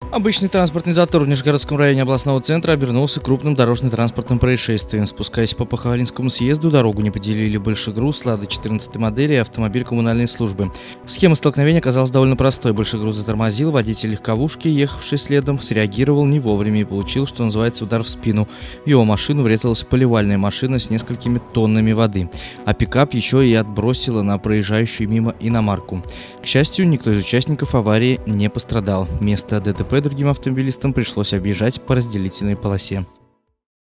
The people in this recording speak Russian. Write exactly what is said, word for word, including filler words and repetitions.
Обычный транспортный затор в Нижегородском районе областного центра обернулся крупным дорожно-транспортным происшествием. Спускаясь по Паховалинскому съезду, дорогу не поделили большегруз «Лада» четырнадцатой модели и автомобиль коммунальной службы. Схема столкновения оказалась довольно простой. Большегруз затормозил, водитель легковушки, ехавший следом, среагировал не вовремя и получил, что называется, удар в спину. В его машину врезалась поливальная машина с несколькими тоннами воды, а пикап еще и отбросило на проезжающую мимо иномарку. К счастью, никто из участников аварии не пострадал. Место ДТП другим автомобилистам пришлось объезжать по разделительной полосе.